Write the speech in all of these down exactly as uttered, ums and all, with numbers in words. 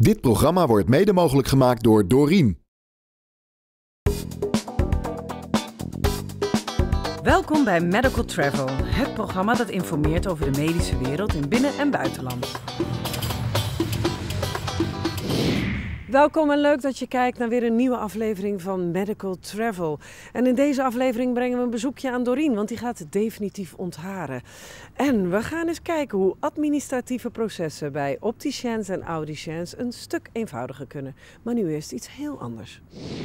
Dit programma wordt mede mogelijk gemaakt door Dorien. Welkom bij Medical Travel, het programma dat informeert over de medische wereld in binnen- en buitenland. Welkom en leuk dat je kijkt naar weer een nieuwe aflevering van Medical Travel. En in deze aflevering brengen we een bezoekje aan Dorien, want die gaat definitief ontharen. En we gaan eens kijken hoe administratieve processen bij opticiens en audiciëns een stuk eenvoudiger kunnen. Maar nu eerst iets heel anders.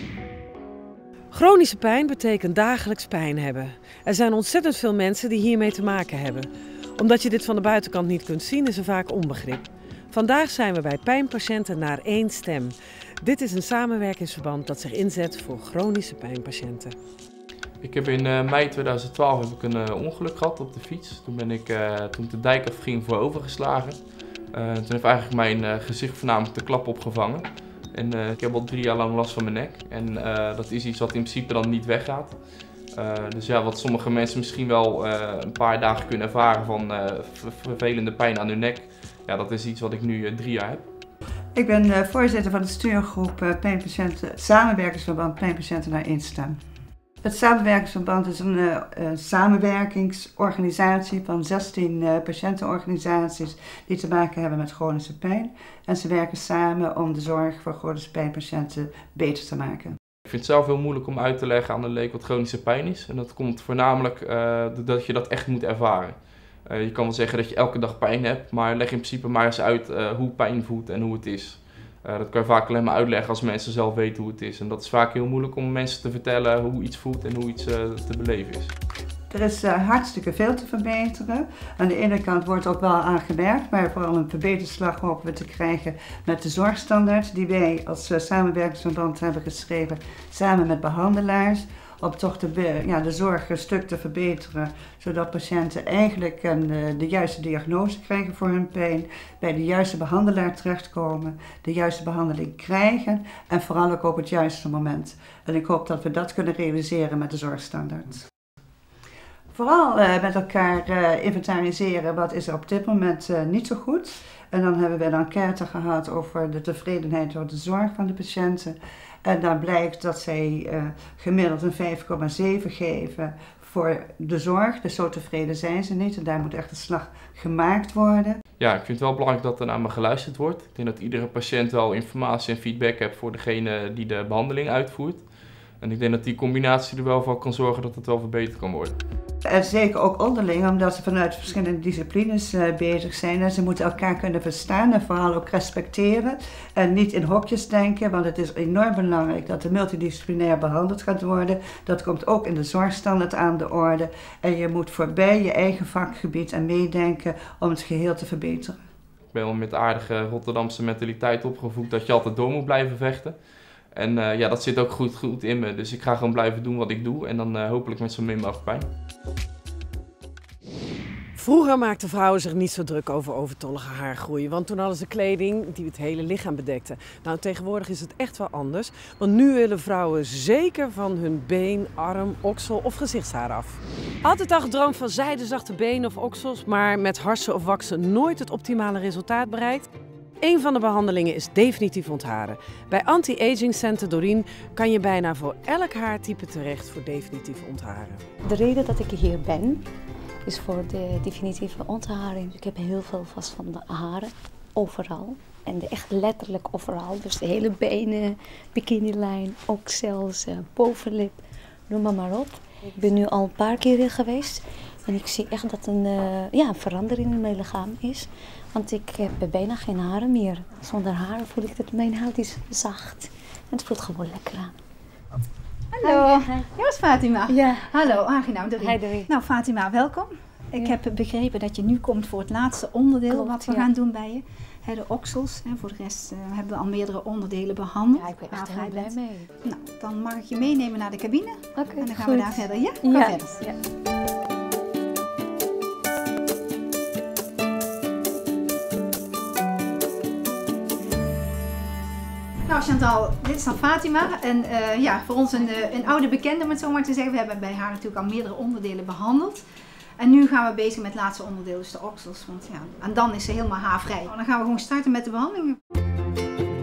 Chronische pijn betekent dagelijks pijn hebben. Er zijn ontzettend veel mensen die hiermee te maken hebben. Omdat je dit van de buitenkant niet kunt zien, is er vaak onbegrip. Vandaag zijn we bij Pijnpatiënten naar één stem. Dit is een samenwerkingsverband dat zich inzet voor chronische pijnpatiënten. Ik heb in uh, mei tweeduizend twaalf heb ik een uh, ongeluk gehad op de fiets. Toen ben ik, uh, toen ik de dijk afging, voorovergeslagen. Uh, toen heeft eigenlijk mijn uh, gezicht voornamelijk de klap opgevangen. En uh, ik heb al drie jaar lang last van mijn nek. En uh, dat is iets wat in principe dan niet weggaat. Uh, dus ja, wat sommige mensen misschien wel uh, een paar dagen kunnen ervaren van uh, vervelende pijn aan hun nek. Ja, dat is iets wat ik nu uh, drie jaar heb. Ik ben uh, voorzitter van de stuurgroep uh, Pijnpatiënten, samenwerkingsverband Pijnpatiënten naar één stem. Het samenwerkingsverband is een uh, uh, samenwerkingsorganisatie van zestien uh, patiëntenorganisaties die te maken hebben met chronische pijn. En ze werken samen om de zorg voor chronische pijnpatiënten beter te maken. Ik vind het zelf heel moeilijk om uit te leggen aan de leek wat chronische pijn is. En dat komt voornamelijk uh, dat je dat echt moet ervaren. Uh, je kan wel zeggen dat je elke dag pijn hebt, maar leg in principe maar eens uit uh, hoe pijn voelt en hoe het is. Uh, dat kan je vaak alleen maar uitleggen als mensen zelf weten hoe het is. En dat is vaak heel moeilijk om mensen te vertellen hoe iets voelt en hoe iets uh, te beleven is. Er is uh, hartstikke veel te verbeteren. Aan de ene kant wordt ook wel aan gewerkt, maar vooral een verbeterslag hopen we te krijgen met de zorgstandaard die wij als uh, samenwerkingsverband hebben geschreven samen met behandelaars. Om toch de, ja, de zorg een stuk te verbeteren, zodat patiënten eigenlijk een, de juiste diagnose krijgen voor hun pijn, bij de juiste behandelaar terechtkomen, de juiste behandeling krijgen en vooral ook op het juiste moment. En ik hoop dat we dat kunnen realiseren met de zorgstandaard. Vooral uh, met elkaar uh, inventariseren wat is er op dit moment uh, niet zo goed. En dan hebben we een enquête gehad over de tevredenheid door de zorg van de patiënten. En dan blijkt dat zij uh, gemiddeld een vijf komma zeven geven voor de zorg. Dus zo tevreden zijn ze niet en daar moet echt een slag gemaakt worden. Ja, ik vind het wel belangrijk dat er naar me geluisterd wordt. Ik denk dat iedere patiënt wel informatie en feedback heeft voor degene die de behandeling uitvoert. En ik denk dat die combinatie er wel voor kan zorgen dat het wel verbeterd kan worden. En zeker ook onderling, omdat ze vanuit verschillende disciplines uh, bezig zijn. En ze moeten elkaar kunnen verstaan en vooral ook respecteren. En niet in hokjes denken, want het is enorm belangrijk dat er multidisciplinair behandeld gaat worden. Dat komt ook in de zorgstandaard aan de orde. En je moet voorbij je eigen vakgebied en meedenken om het geheel te verbeteren. Ik ben wel met de aardige Rotterdamse mentaliteit opgevoed dat je altijd door moet blijven vechten. En uh, ja, dat zit ook goed, goed in me. Dus ik ga gewoon blijven doen wat ik doe en dan uh, hopelijk met zo min mogelijk pijn. Vroeger maakten vrouwen zich niet zo druk over overtollige haargroei, want toen hadden ze kleding die het hele lichaam bedekte. Nou, tegenwoordig is het echt wel anders, want nu willen vrouwen zeker van hun been, arm, oksel of gezichtshaar af. Altijd al gedroomd van zijdezachte benen of oksels, maar met harsen of waksen nooit het optimale resultaat bereikt? Een van de behandelingen is definitief ontharen. Bij Anti-Aging Center Dorien kan je bijna voor elk haartype terecht voor definitief ontharen. De reden dat ik hier ben is voor de definitieve ontharing. Ik heb heel veel vast van de haren, overal. En de echt letterlijk overal. Dus de hele benen, bikinilijn, ook zelfs uh, bovenlip, noem maar maar op. Ik ben nu al een paar keer hier geweest. En ik zie echt dat een, uh, ja, een verandering in mijn lichaam is. Want ik heb bijna geen haren meer. Zonder haren voel ik dat mijn huid is zacht. En het voelt gewoon lekker aan. Hallo, jij was Fatima. Ja. Hallo, aangenaam Dorien. Hi Dorien. Nou Fatima, welkom. Ik Ja. heb begrepen dat je nu komt voor het laatste onderdeel Klopt, wat we ja. gaan doen bij je. He, de oksels. He, voor de rest uh, hebben we al meerdere onderdelen behandeld. Ja, ik ben echt Waarvan heel je blij bent- mee. Nou, dan mag ik je meenemen naar de cabine. Oké, En dan gaan goed. we daar verder. Ja, ga Ja. verder. Ja. Nou Chantal, dit is dan Fatima. En uh, ja, voor ons een, uh, een oude bekende om het zo maar te zeggen. We hebben bij haar natuurlijk al meerdere onderdelen behandeld. En nu gaan we bezig met het laatste onderdeel, dus de oksels. Want ja, en dan is ze helemaal haarvrij. Dan gaan we gewoon starten met de behandelingen.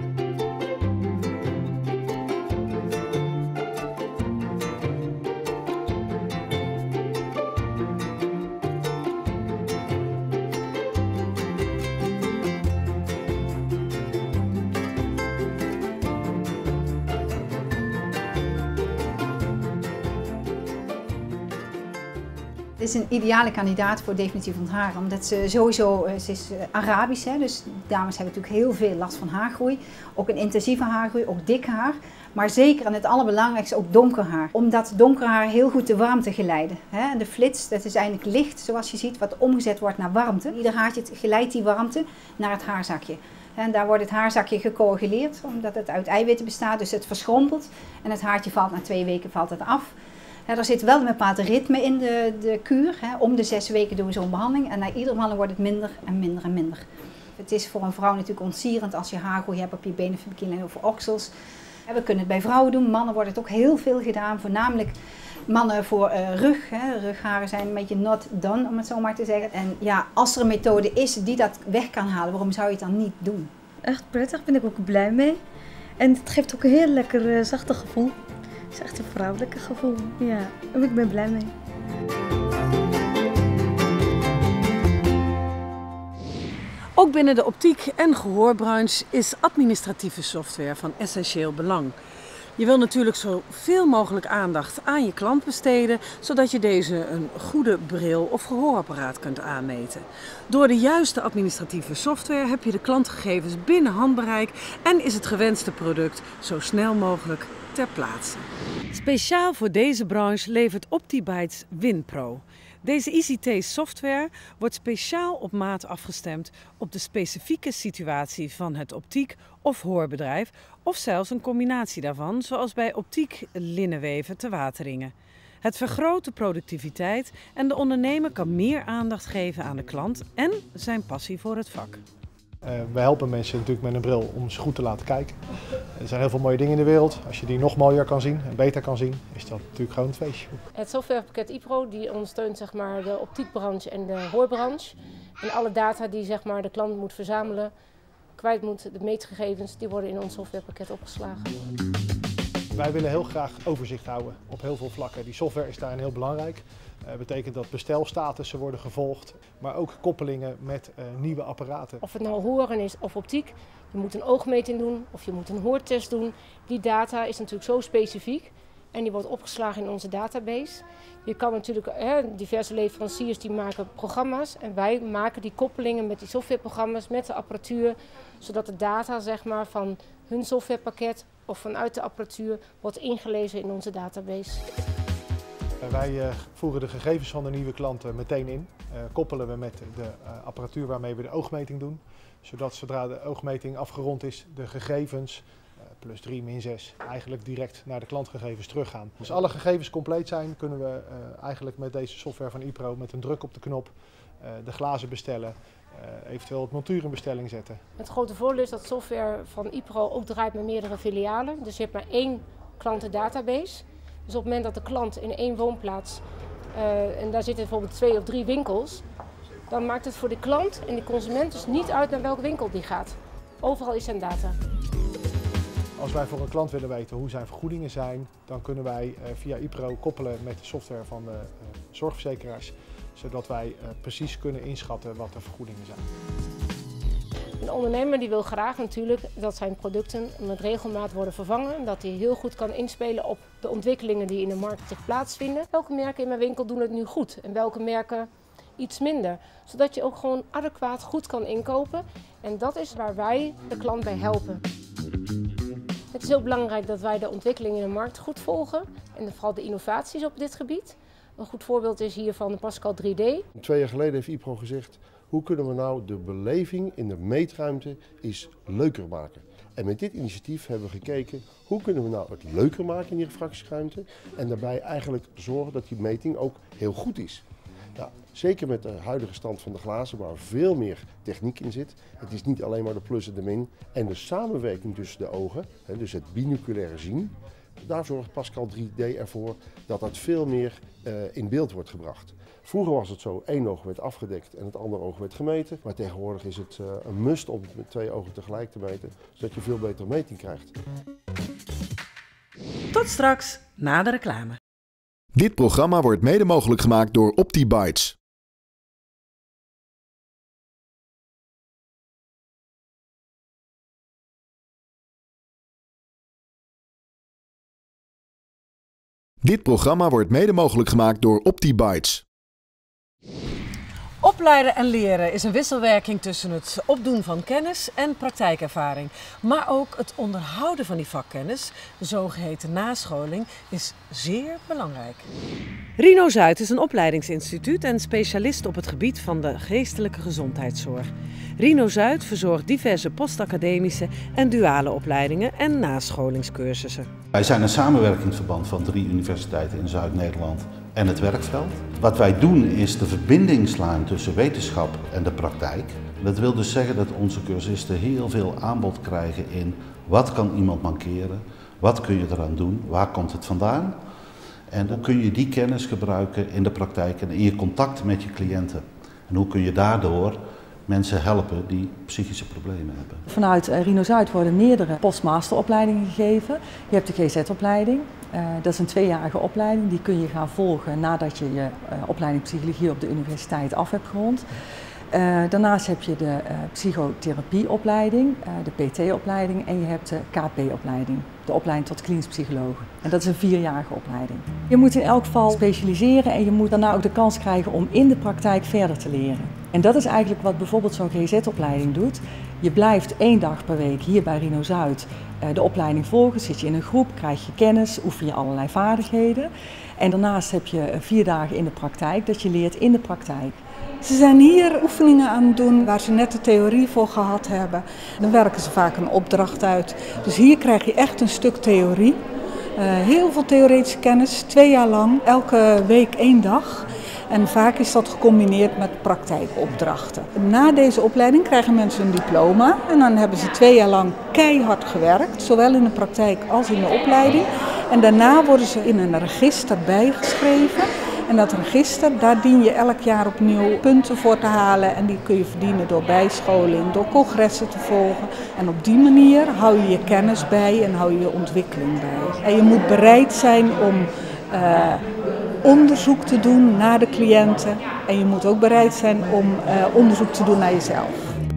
is een ideale kandidaat voor definitief ontharen. Omdat ze sowieso, ze is Arabisch, hè, dus dames hebben natuurlijk heel veel last van haargroei. Ook een intensieve haargroei, ook dik haar. Maar zeker en het allerbelangrijkste ook donker haar. Omdat donker haar heel goed de warmte geleiden. Hè. De flits, dat is eigenlijk licht zoals je ziet, wat omgezet wordt naar warmte. Ieder haartje geleidt die warmte naar het haarzakje. En daar wordt het haarzakje gecoaguleerd, omdat het uit eiwitten bestaat, dus het verschrompelt. En het haartje valt na twee weken valt het af. Ja, er zit wel een bepaald ritme in de, de kuur. Hè. Om de zes weken doen we zo'n behandeling en na iedere behandeling wordt het minder en minder en minder. Het is voor een vrouw natuurlijk ontsierend als je haargroei hebt op je benen, bikini of oksels. We kunnen het bij vrouwen doen, mannen wordt het ook heel veel gedaan, voornamelijk mannen voor uh, rug. Hè. Rugharen zijn een beetje not done, om het zo maar te zeggen. En ja, als er een methode is die dat weg kan halen, waarom zou je het dan niet doen? Echt prettig, ben ik ook blij mee. En het geeft ook een heel lekker uh, zachte gevoel. Het is echt een vrouwelijke gevoel, ja. En ik ben blij mee. Ook binnen de optiek- en gehoorbranche is administratieve software van essentieel belang. Je wil natuurlijk zoveel mogelijk aandacht aan je klant besteden, zodat je deze een goede bril of gehoorapparaat kunt aanmeten. Door de juiste administratieve software heb je de klantgegevens binnen handbereik en is het gewenste product zo snel mogelijk ter plaatse. Speciaal voor deze branche levert OptiBytes WinPro. Deze I C T-software wordt speciaal op maat afgestemd op de specifieke situatie van het optiek- of hoorbedrijf of zelfs een combinatie daarvan, zoals bij optiek linnenweven te Wateringen. Het vergroot de productiviteit en de ondernemer kan meer aandacht geven aan de klant en zijn passie voor het vak. Uh, we helpen mensen natuurlijk met een bril om ze goed te laten kijken. Er zijn heel veel mooie dingen in de wereld. Als je die nog mooier kan zien en beter kan zien, is dat natuurlijk gewoon een feestje. Het softwarepakket iPro die ondersteunt zeg maar, de optiekbranche en de hoorbranche. En alle data die zeg maar, de klant moet verzamelen, kwijt moet, de meetgegevens, die worden in ons softwarepakket opgeslagen. Wij willen heel graag overzicht houden op heel veel vlakken. Die software is daarin heel belangrijk. Dat uh, betekent dat bestelstatussen worden gevolgd, maar ook koppelingen met uh, nieuwe apparaten. Of het nou horen is of optiek, je moet een oogmeting doen of je moet een hoortest doen. Die data is natuurlijk zo specifiek en die wordt opgeslagen in onze database. Je kan natuurlijk, hè, diverse leveranciers die maken programma's en wij maken die koppelingen met die softwareprogramma's, met de apparatuur, zodat de data zeg maar, van hun softwarepakket of vanuit de apparatuur wordt ingelezen in onze database. Wij uh, voeren de gegevens van de nieuwe klanten meteen in, uh, koppelen we met de uh, apparatuur waarmee we de oogmeting doen, zodat zodra de oogmeting afgerond is, de gegevens, uh, plus drie, min zes, eigenlijk direct naar de klantgegevens teruggaan. Als alle gegevens compleet zijn, kunnen we uh, eigenlijk met deze software van iPro met een druk op de knop uh, de glazen bestellen, uh, eventueel het montuur in bestelling zetten. Het grote voordeel is dat software van iPro ook draait met meerdere filialen, dus je hebt maar één klantendatabase. Dus op het moment dat de klant in één woonplaats, uh, en daar zitten bijvoorbeeld twee of drie winkels, dan maakt het voor de klant en de consument dus niet uit naar welke winkel die gaat. Overal is zijn data. Als wij voor een klant willen weten hoe zijn vergoedingen zijn, dan kunnen wij uh, via iPro koppelen met de software van de uh, zorgverzekeraars, zodat wij uh, precies kunnen inschatten wat de vergoedingen zijn. Een ondernemer die wil graag natuurlijk dat zijn producten met regelmaat worden vervangen. Dat hij heel goed kan inspelen op de ontwikkelingen die in de markt zich plaatsvinden. Welke merken in mijn winkel doen het nu goed en welke merken iets minder. Zodat je ook gewoon adequaat goed kan inkopen. En dat is waar wij de klant bij helpen. Het is heel belangrijk dat wij de ontwikkelingen in de markt goed volgen. En vooral de innovaties op dit gebied. Een goed voorbeeld is hiervan de Pascal drie D. Twee jaar geleden heeft iPro gezegd, hoe kunnen we nou de beleving in de meetruimte eens leuker maken? En met dit initiatief hebben we gekeken, hoe kunnen we nou het leuker maken in die refractieruimte en daarbij eigenlijk zorgen dat die meting ook heel goed is. Nou, zeker met de huidige stand van de glazen, waar veel meer techniek in zit. Het is niet alleen maar de plus en de min. En de samenwerking tussen de ogen, dus het binoculaire zien, daar zorgt Pascal drie D ervoor dat dat veel meer uh, in beeld wordt gebracht. Vroeger was het zo, één oog werd afgedekt en het andere oog werd gemeten. Maar tegenwoordig is het uh, een must om het met twee ogen tegelijk te meten, zodat je veel betere meting krijgt. Tot straks, na de reclame. Dit programma wordt mede mogelijk gemaakt door OptiBytes. Dit programma wordt mede mogelijk gemaakt door OptiBytes. Opleiden en leren is een wisselwerking tussen het opdoen van kennis en praktijkervaring. Maar ook het onderhouden van die vakkennis, de zogeheten nascholing, is zeer belangrijk. Rino Zuid is een opleidingsinstituut en specialist op het gebied van de geestelijke gezondheidszorg. Rino Zuid verzorgt diverse postacademische en duale opleidingen en nascholingscursussen. Wij zijn een samenwerkingsverband van drie universiteiten in Zuid-Nederland en het werkveld. Wat wij doen is de verbinding slaan tussen wetenschap en de praktijk. Dat wil dus zeggen dat onze cursisten heel veel aanbod krijgen in wat kan iemand mankeren, wat kun je eraan doen, waar komt het vandaan. En hoe kun je die kennis gebruiken in de praktijk en in je contact met je cliënten. En hoe kun je daardoor mensen helpen die psychische problemen hebben. Vanuit Rino Zuid worden meerdere postmasteropleidingen gegeven. Je hebt de G Z-opleiding. Uh, dat is een tweejarige opleiding. Die kun je gaan volgen nadat je je uh, opleiding psychologie op de universiteit af hebt gerond. Uh, daarnaast heb je de uh, psychotherapieopleiding, uh, de P T-opleiding en je hebt de K P-opleiding, de opleiding tot klinisch psycholoog. En dat is een vierjarige opleiding. Je moet in elk geval specialiseren en je moet daarna ook de kans krijgen om in de praktijk verder te leren. En dat is eigenlijk wat bijvoorbeeld zo'n G Z-opleiding doet. Je blijft één dag per week hier bij Rino Zuid uh, de opleiding volgen, zit je in een groep, krijg je kennis, oefen je allerlei vaardigheden. En daarnaast heb je uh, vier dagen in de praktijk, dat je leert in de praktijk. Ze zijn hier oefeningen aan het doen waar ze net de theorie voor gehad hebben. Dan werken ze vaak een opdracht uit. Dus hier krijg je echt een stuk theorie. Uh, heel veel theoretische kennis, twee jaar lang, elke week één dag. En vaak is dat gecombineerd met praktijkopdrachten. Na deze opleiding krijgen mensen een diploma en dan hebben ze twee jaar lang keihard gewerkt, zowel in de praktijk als in de opleiding. En daarna worden ze in een register bijgeschreven. En dat register, daar dien je elk jaar opnieuw punten voor te halen en die kun je verdienen door bijscholing, door congressen te volgen. En op die manier hou je je kennis bij en hou je je ontwikkeling bij. En je moet bereid zijn om uh, onderzoek te doen naar de cliënten en je moet ook bereid zijn om uh, onderzoek te doen naar jezelf.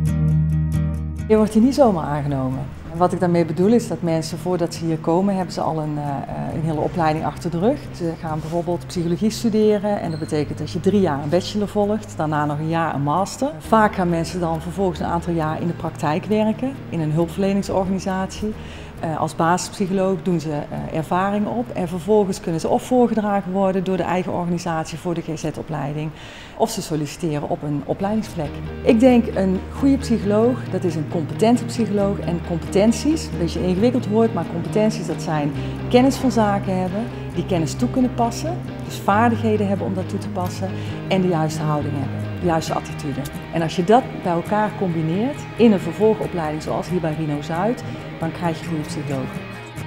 Je wordt hier niet zomaar aangenomen. Wat ik daarmee bedoel is dat mensen voordat ze hier komen hebben ze al een, uh, een hele opleiding achter de rug. Ze gaan bijvoorbeeld psychologie studeren en dat betekent dat je drie jaar een bachelor volgt, daarna nog een jaar een master. Vaak gaan mensen dan vervolgens een aantal jaar in de praktijk werken, in een hulpverleningsorganisatie. Uh, als basispsycholoog doen ze uh, ervaring op en vervolgens kunnen ze of voorgedragen worden door de eigen organisatie voor de G Z-opleiding of ze solliciteren op een opleidingsplek. Ik denk een goede psycholoog, dat is een competente psycholoog en competenties, een beetje een ingewikkeld woord, maar competenties dat zijn kennis van zaken hebben, die kennis toe kunnen passen, dus vaardigheden hebben om dat toe te passen en de juiste houding hebben. De juiste attitude. En als je dat bij elkaar combineert in een vervolgopleiding zoals hier bij Rino Zuid, dan krijg je goede psychologen.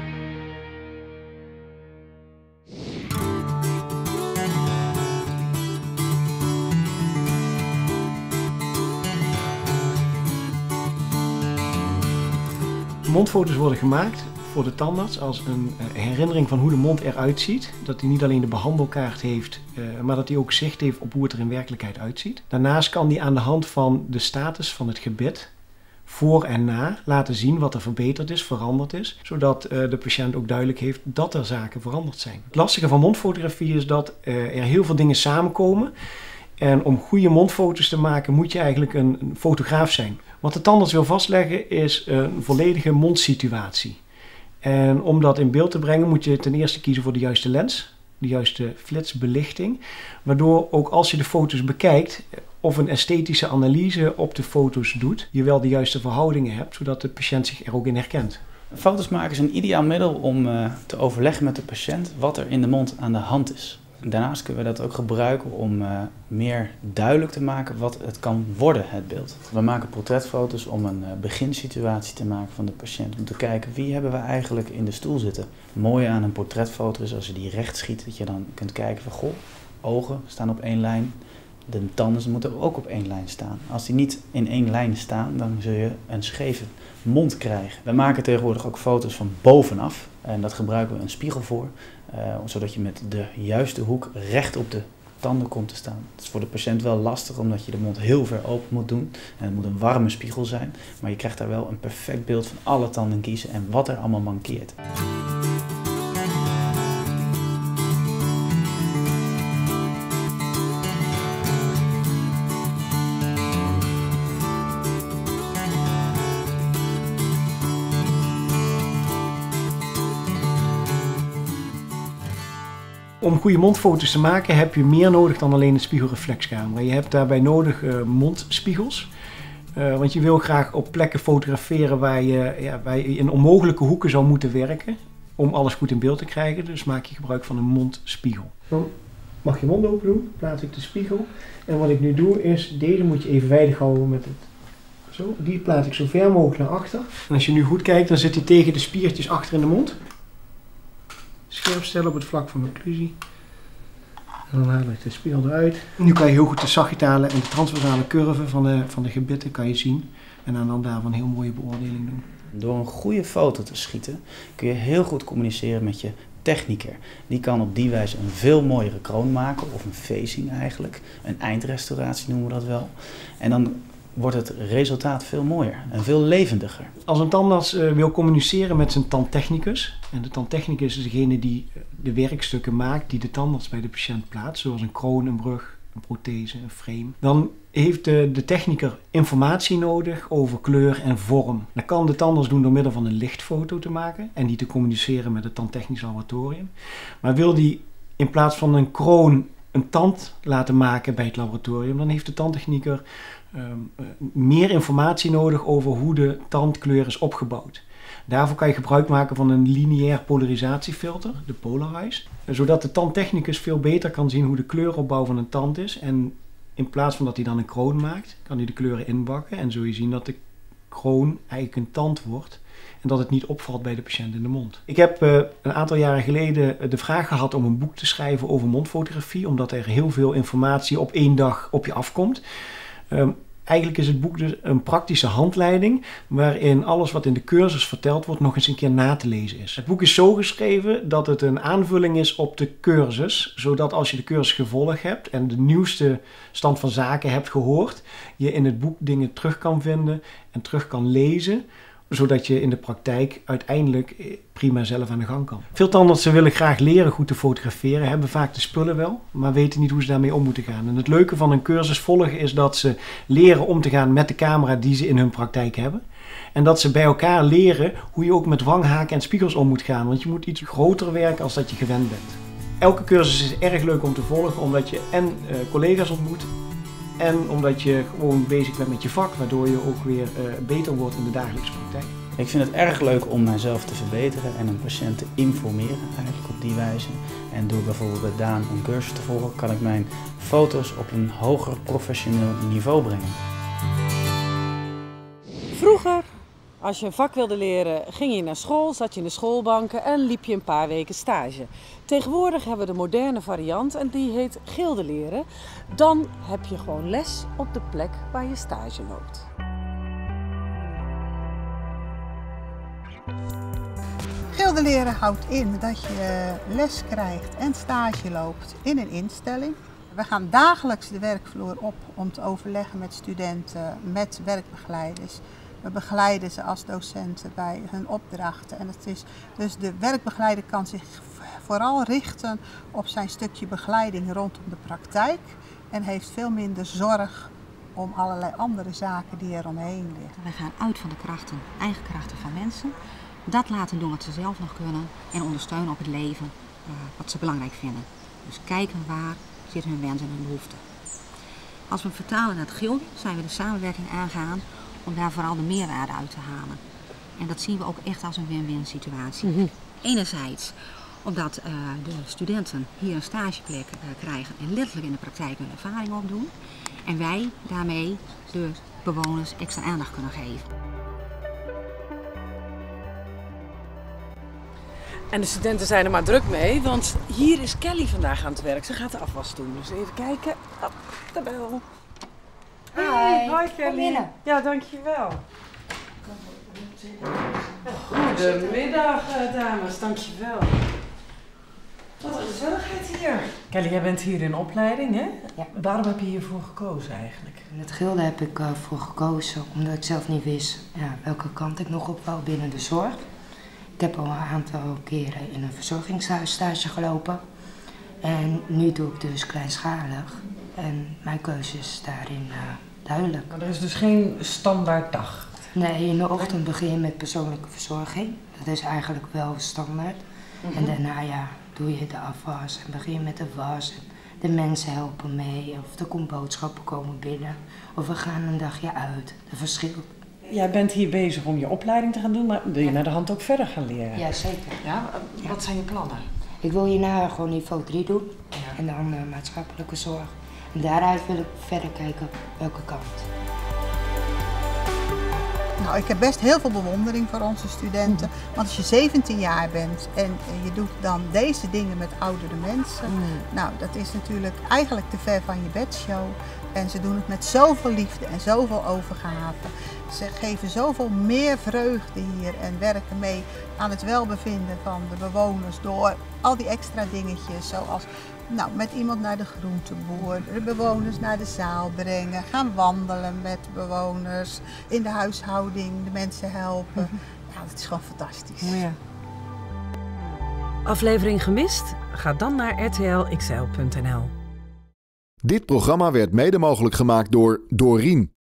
Mondfoto's worden gemaakt voor de tandarts als een herinnering van hoe de mond eruit ziet. Dat hij niet alleen de behandelkaart heeft, maar dat hij ook zicht heeft op hoe het er in werkelijkheid uitziet. Daarnaast kan hij aan de hand van de status van het gebit voor en na laten zien wat er verbeterd is, veranderd is. Zodat de patiënt ook duidelijk heeft dat er zaken veranderd zijn. Het lastige van mondfotografie is dat er heel veel dingen samenkomen. En om goede mondfoto's te maken moet je eigenlijk een, een fotograaf zijn. Wat de tandarts wil vastleggen is een volledige mondsituatie. En om dat in beeld te brengen moet je ten eerste kiezen voor de juiste lens, de juiste flitsbelichting. Waardoor ook als je de foto's bekijkt of een esthetische analyse op de foto's doet, je wel de juiste verhoudingen hebt, zodat de patiënt zich er ook in herkent. Foto's maken is een ideaal middel om uh, te overleggen met de patiënt wat er in de mond aan de hand is. Daarnaast kunnen we dat ook gebruiken om uh, meer duidelijk te maken wat het kan worden, het beeld. We maken portretfoto's om een uh, beginsituatie te maken van de patiënt. Om te kijken wie hebben we eigenlijk in de stoel zitten. Het mooie aan een portretfoto is als je die recht schiet, dat je dan kunt kijken van goh, ogen staan op één lijn. De tanden moeten ook op één lijn staan. Als die niet in één lijn staan, dan zul je een scheve mond krijgen. We maken tegenwoordig ook foto's van bovenaf. En dat gebruiken we een spiegel voor. Uh, zodat je met de juiste hoek recht op de tanden komt te staan. Het is voor de patiënt wel lastig omdat je de mond heel ver open moet doen. En het moet een warme spiegel zijn. Maar je krijgt daar wel een perfect beeld van alle tanden kiezen en wat er allemaal mankeert. Om goede mondfoto's te maken heb je meer nodig dan alleen een spiegelreflexcamera. Je hebt daarbij nodig uh, mondspiegels. Uh, want je wil graag op plekken fotograferen waar je, ja, waar je in onmogelijke hoeken zou moeten werken. Om alles goed in beeld te krijgen. Dus maak je gebruik van een mondspiegel. Dan mag je mond open doen, plaats ik de spiegel. En wat ik nu doe is, deze moet je evenwijdig houden met het. Zo, die plaats ik zo ver mogelijk naar achter. En als je nu goed kijkt, dan zit hij tegen de spiertjes achter in de mond. Scherp stellen op het vlak van occlusie. En dan haal ik de spiegel eruit. Nu kan je heel goed de sagittale en de transversale curve van de, van de gebitten kan je zien. En aan dan daarvan een heel mooie beoordeling doen. Door een goede foto te schieten kun je heel goed communiceren met je technieker. Die kan op die wijze een veel mooiere kroon maken, of een facing eigenlijk. Een eindrestauratie noemen we dat wel. En dan wordt het resultaat veel mooier en veel levendiger. Als een tandarts uh, wil communiceren met zijn tandtechnicus, en de tandtechnicus is degene die de werkstukken maakt die de tandarts bij de patiënt plaatst, zoals een kroon, een brug, een prothese, een frame, dan heeft de, de technieker informatie nodig over kleur en vorm. Dat kan de tandarts doen door middel van een lichtfoto te maken en die te communiceren met het tandtechnisch laboratorium. Maar wil die in plaats van een kroon een tand laten maken bij het laboratorium, dan heeft de tandtechnieker um, uh, meer informatie nodig over hoe de tandkleur is opgebouwd. Daarvoor kan je gebruik maken van een lineair polarisatiefilter, de Polarize, zodat de tandtechnicus veel beter kan zien hoe de kleuropbouw van een tand is. En in plaats van dat hij dan een kroon maakt, kan hij de kleuren inbakken en zul je zien dat de kroon eigenlijk een tand wordt en dat het niet opvalt bij de patiënt in de mond. Ik heb uh, een aantal jaren geleden de vraag gehad om een boek te schrijven over mondfotografie, omdat er heel veel informatie op één dag op je afkomt. Um, Eigenlijk is het boek dus een praktische handleiding waarin alles wat in de cursus verteld wordt nog eens een keer na te lezen is. Het boek is zo geschreven dat het een aanvulling is op de cursus, zodat als je de cursus gevolgd hebt en de nieuwste stand van zaken hebt gehoord, je in het boek dingen terug kan vinden en terug kan lezen, zodat je in de praktijk uiteindelijk prima zelf aan de gang kan. Veel tandartsen willen graag leren goed te fotograferen, hebben vaak de spullen wel, maar weten niet hoe ze daarmee om moeten gaan. En het leuke van een cursus volgen is dat ze leren om te gaan met de camera die ze in hun praktijk hebben. En dat ze bij elkaar leren hoe je ook met wanghaken en spiegels om moet gaan, want je moet iets groter werken als dat je gewend bent. Elke cursus is erg leuk om te volgen, omdat je en uh, collega's ontmoet, en omdat je gewoon bezig bent met je vak, waardoor je ook weer uh, beter wordt in de dagelijkse praktijk. Ik vind het erg leuk om mijzelf te verbeteren en een patiënt te informeren eigenlijk op die wijze. En door bijvoorbeeld bij Daan een cursus te volgen, kan ik mijn foto's op een hoger professioneel niveau brengen. Vroeger, als je een vak wilde leren, ging je naar school, zat je in de schoolbanken en liep je een paar weken stage. Tegenwoordig hebben we de moderne variant en die heet gilde leren. Dan heb je gewoon les op de plek waar je stage loopt. Gilde leren houdt in dat je les krijgt en stage loopt in een instelling. We gaan dagelijks de werkvloer op om te overleggen met studenten, met werkbegeleiders. We begeleiden ze als docenten bij hun opdrachten. En het is, dus de werkbegeleider kan zich vooral richten op zijn stukje begeleiding rondom de praktijk. En heeft veel minder zorg om allerlei andere zaken die er omheen liggen. We gaan uit van de krachten, eigen krachten van mensen. Dat laten doen wat ze zelf nog kunnen. En ondersteunen op het leven uh, wat ze belangrijk vinden. Dus kijken waar zitten hun wensen en hun behoeften. Als we het vertalen naar het gilde, zijn we de samenwerking aangegaan om daar vooral de meerwaarde uit te halen. En dat zien we ook echt als een win-win situatie. Mm-hmm. Enerzijds omdat uh, de studenten hier een stageplek uh, krijgen en letterlijk in de praktijk hun ervaring opdoen. En wij daarmee de bewoners extra aandacht kunnen geven. En de studenten zijn er maar druk mee, want hier is Kelly vandaag aan het werk. Ze gaat de afwas doen, dus even kijken. Oh, de bel. Hey, hoi Kelly. Ja, dankjewel. Goedemiddag dames, dankjewel. Wat een gezelligheid hier. Kelly, jij bent hier in opleiding, hè? Ja. Waarom heb je hiervoor gekozen eigenlijk? Het gilde heb ik uh, voor gekozen omdat ik zelf niet wist ja, welke kant ik nog op wou binnen de zorg. Ik heb al een aantal keren in een verzorgingshuis stage gelopen. En nu doe ik dus kleinschalig. En mijn keuze is daarin uh, duidelijk. Maar er is dus geen standaard dag? Nee, in de ochtend begin je met persoonlijke verzorging. Dat is eigenlijk wel standaard. Mm-hmm. En daarna ja, doe je de afwas en begin je met de was. En de mensen helpen mee of er komt boodschappen komen binnen. Of we gaan een dagje uit. Dat verschilt. Jij bent hier bezig om je opleiding te gaan doen, maar wil je naar de hand ook verder gaan leren? Ja, zeker. Ja, wat zijn je plannen? Ik wil hierna gewoon niveau drie doen ja. en dan uh, maatschappelijke zorg. En daaruit wil ik verder kijken welke kant. Nou, ik heb best heel veel bewondering voor onze studenten. Mm. Want als je zeventien jaar bent en je doet dan deze dingen met oudere mensen. Mm. Nou, dat is natuurlijk eigenlijk te ver van je bedshow. En ze doen het met zoveel liefde en zoveel overgave. Ze geven zoveel meer vreugde hier en werken mee aan het welbevinden van de bewoners door al die extra dingetjes zoals nou, met iemand naar de groenteboer, de bewoners naar de zaal brengen, gaan wandelen met bewoners, in de huishouding de mensen helpen. Ja, dat is gewoon fantastisch. Ja. Aflevering gemist? Ga dan naar r t l x l punt n l. Dit programma werd mede mogelijk gemaakt door Dorien.